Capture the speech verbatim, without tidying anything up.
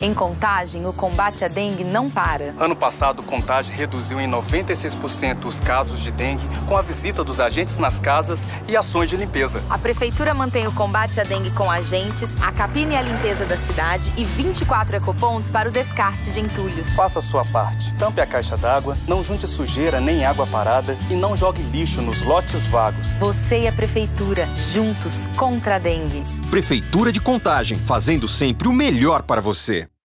Em Contagem, o combate à dengue não para. Ano passado, Contagem reduziu em noventa e seis por cento os casos de dengue com a visita dos agentes nas casas e ações de limpeza. A Prefeitura mantém o combate à dengue com agentes, a capina e a limpeza da cidade e vinte e quatro ecopontos para o descarte de entulhos. Faça a sua parte. Tampe a caixa d'água, não junte sujeira nem água parada e não jogue lixo nos lotes vagos. Você e a Prefeitura, juntos contra a dengue. Prefeitura de Contagem, fazendo sempre o melhor para você.